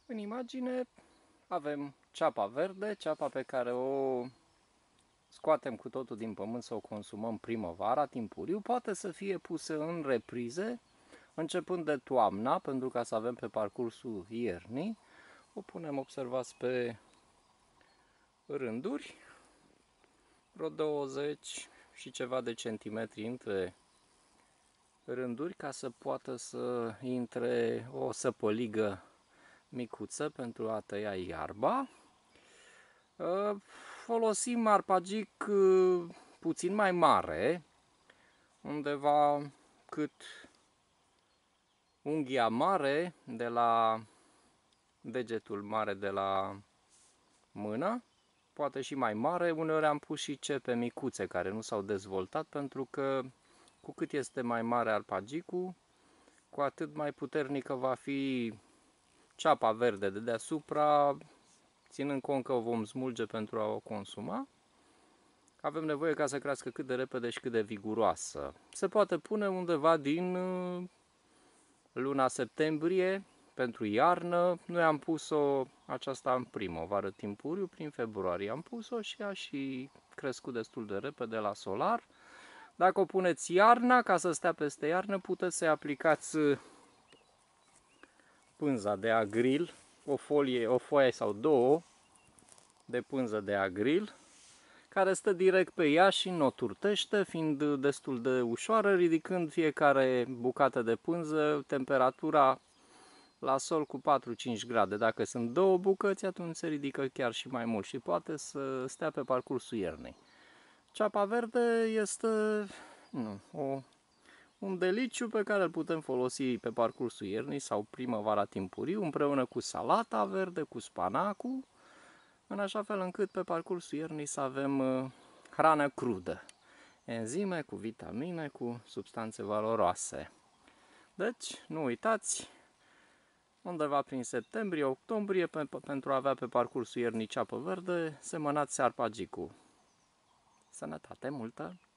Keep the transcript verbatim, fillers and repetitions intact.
În imagine avem ceapa verde, ceapa pe care o scoatem cu totul din pământ să o consumăm primăvara, timpuriu, poate să fie pusă în reprize, începând de toamna, pentru ca să avem pe parcursul iernii. O punem, observați, pe rânduri, vreo douăzeci și ceva de centimetri între rânduri, ca să poată să intre o săpăligă micuță pentru a tăia iarba. Folosim arpagic puțin mai mare, undeva cât unghia mare de la degetul mare de la mână, poate și mai mare. Uneori am pus și cepe micuțe care nu s-au dezvoltat, pentru că cu cât este mai mare arpagicul, cu atât mai puternică va fi ceapa verde de deasupra, ținând cont că o vom smulge pentru a o consuma. Avem nevoie ca să crească cât de repede și cât de viguroasă. Se poate pune undeva din luna septembrie pentru iarnă. Noi am pus-o aceasta în primăvară, timpuriu, prin februarie am pus-o și a și crescut destul de repede la solar. Dacă o puneți iarna, ca să stea peste iarnă, puteți să-i aplicați pânza de agril, o folie, o foaie sau două de pânză de agril, care stă direct pe ea și nu o turtește, fiind destul de ușoară, ridicând fiecare bucată de pânză temperatura la sol cu patru-cinci grade. Dacă sunt două bucăți, atunci se ridică chiar și mai mult și poate să stea pe parcursul iernii. Ceapa verde este nu, o, un deliciu pe care îl putem folosi pe parcursul iernii sau primăvara timpuriu, împreună cu salata verde, cu spanacul, în așa fel încât pe parcursul iernii să avem uh, hrană crudă, enzime cu vitamine, cu substanțe valoroase. Deci, nu uitați, undeva prin septembrie-octombrie, pe, pentru a avea pe parcursul iernii ceapă verde, semănați arpagicul. Sănătate multă!